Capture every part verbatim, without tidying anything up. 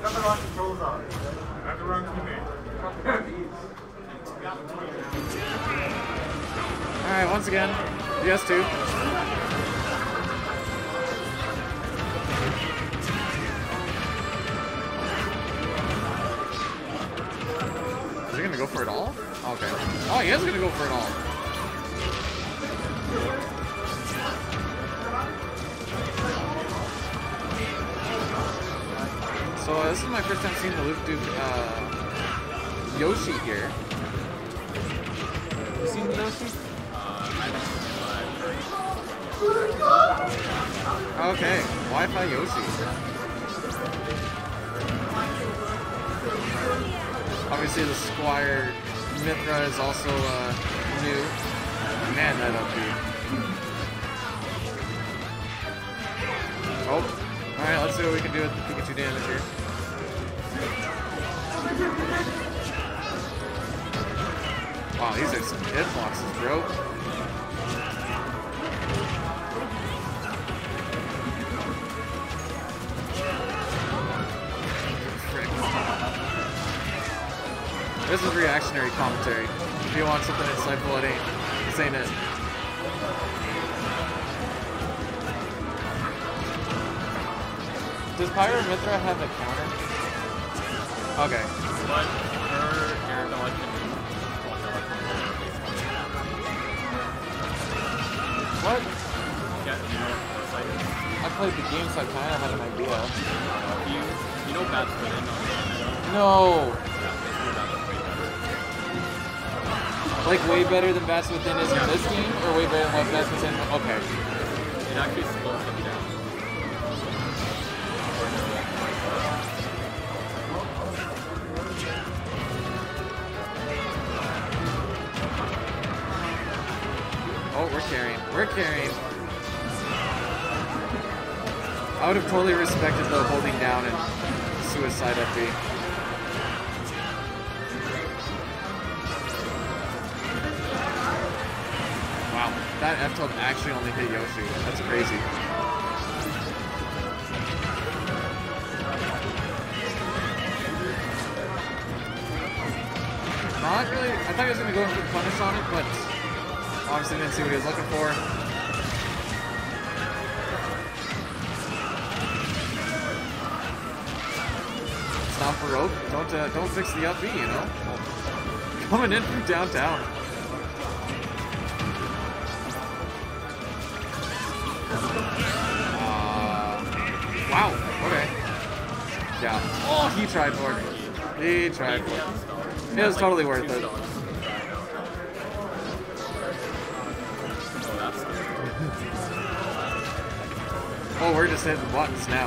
Got the wrong controls on. Got the wrong teammate. Alright, once again, D S two. Is he gonna go for it all? Okay. Oh, he is gonna go for it all. So uh, this is my first time seeing the Luke Duke uh, Yoshi here. You seen the Yoshi? Okay, Wi-Fi Yoshi. Obviously the Squire Mythra is also uh, new. Man, that up B. Oh. Alright, let's see what we can do with the Pikachu damage here. Wow, these are some hitboxes, bro. Frick. This is reactionary commentary. If you want something insightful, it ain't. This ain't it. Does Pyro Mythra have a counter? Okay. But her air dodge and What? yeah, you know what site is? I played the game, so I kind of had an idea. You, you know Bats Within on the No! yeah, basically that's way better. Like way better than Bats Within is in this game, or way better than what Bats Within? Okay. It actually slows them down. Oh, we're carrying. We're carrying. I would have totally respected the holding down and suicide F B. Wow, that F tilt actually only hit Yoshi. That's crazy. Not really. I thought he was going to go for punish on it, but obviously didn't see what he was looking for. Stop for rope. Don't uh, don't fix the up B, you know. Coming in from downtown. Uh, wow. Okay. Yeah. Oh, he tried for it. He tried for it. It was totally worth it. Oh, we're just hitting buttons now.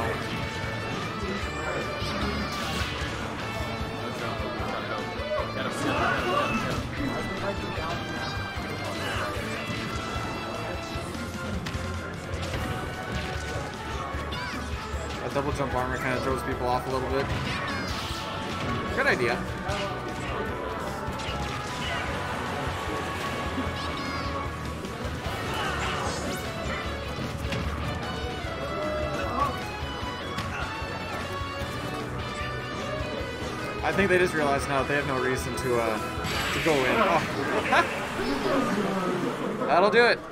A double jump armor kind of throws people off a little bit. Good idea. I think they just realized now that they have no reason to uh, to go in. Oh. That'll do it.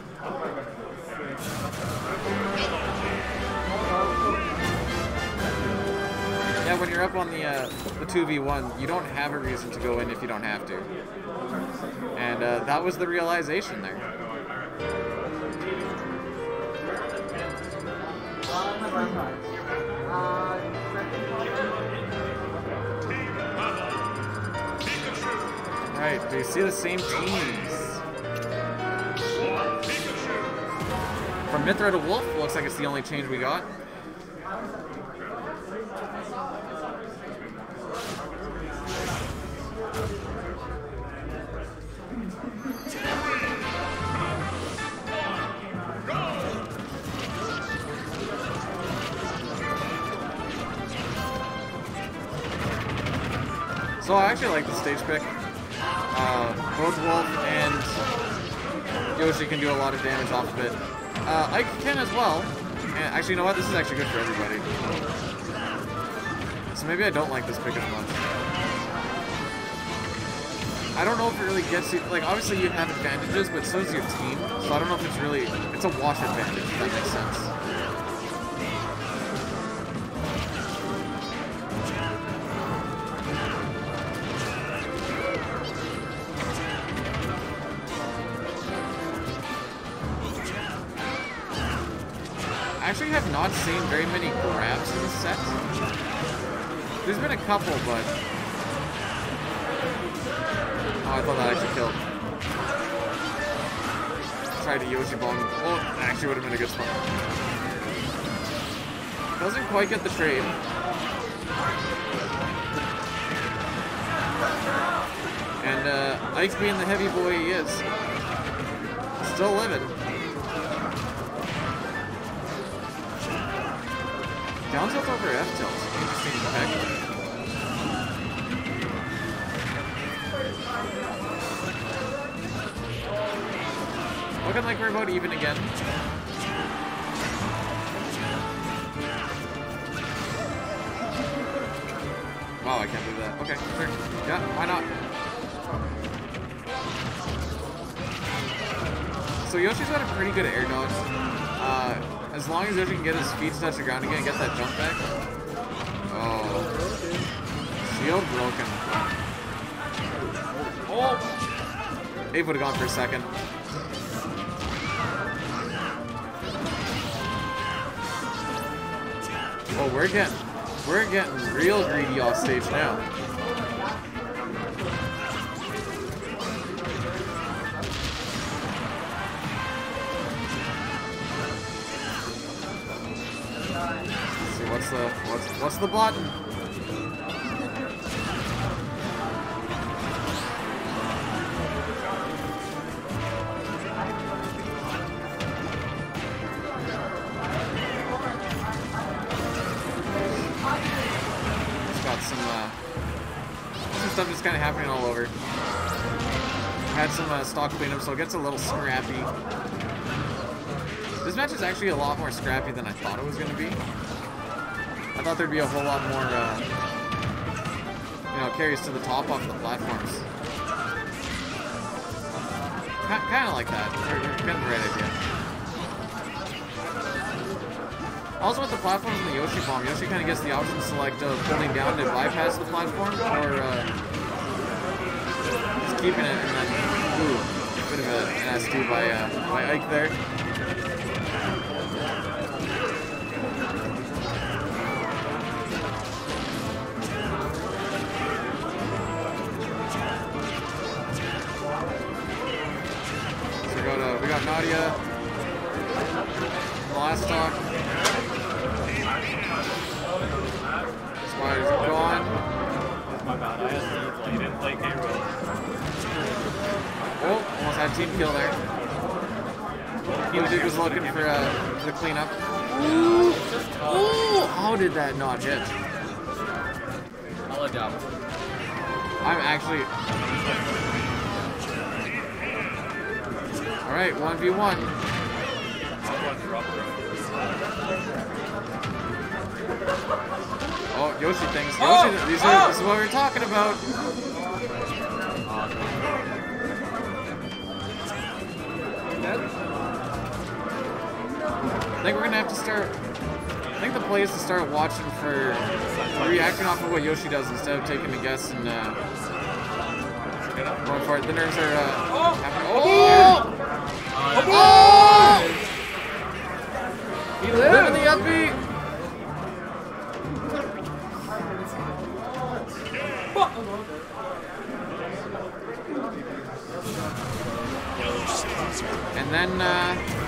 Yeah, when you're up on the uh, the two v one, you don't have a reason to go in if you don't have to. And uh, that was the realization there. Right, do you see the same teams? From Mythra to Wolf, looks like it's the only change we got. So I actually like the stage pick. Uh, both Wolf and Yoshi can do a lot of damage off of it. Uh, Ike can as well. And actually, you know what? This is actually good for everybody. so maybe I don't like this pick as much. I don't know if it really gets you, like, obviously you have advantages, but so does your team, so I don't know if it's really, it's a wash advantage, if that makes sense. I actually have not seen very many grabs in this set. There's been a couple, but... Oh, I thought that actually killed. Tried to Yoshi bomb. Well, it actually would have been a good spot. Doesn't quite get the trade. And uh, Ike being the heavy boy he is, still living. Down tilt over F tilt. Interesting effect. Looking like we're about even again. Wow, I can't do that. Okay, sure. Yeah, why not? So Yoshi's got a pretty good air dodge. Uh, as long as Yoshi can get his feet to touch the ground again and get that jump back. Oh. Shield broken. Oh! Abe would have gone for a second. Oh, we're getting, we're getting real greedy off stage now. Let's see, what's the, what's, what's the button? Some, uh, some stuff just kind of happening all over. Had some uh, stock cleanup, so it gets a little scrappy. This match is actually a lot more scrappy than I thought it was going to be. I thought there'd be a whole lot more, uh, you know, carries to the top off the platforms. Kind of like that. You're, you're getting the right idea. Also with the platforms and the Yoshi bomb, Yoshi kind of gets the option to select uh, pulling down to bypass the platform, or uh, just keeping it, and then, ooh, bit of an S D by, uh, by Ike there. So we got, uh, we got Nadia, the last stock. Spider's gone. My bad, I had leave, like, you didn't play K-Roll. Oh, almost had a team kill there. Dude was looking for, uh, for the cleanup. Ooh! Ooh! How did that not hit? I'll adapt. I'm actually... Alright, one v one. Oh, Yoshi things. Yoshi, Oh! these Oh! are, this is what we're talking about. I think we're gonna have to start. I think the play is to start watching for reacting off of what Yoshi does instead of taking a guess and uh, going for it. The nerves are uh, Oh! happening. Oh! Oh! Oh! He lived in the upbeat. And then, uh,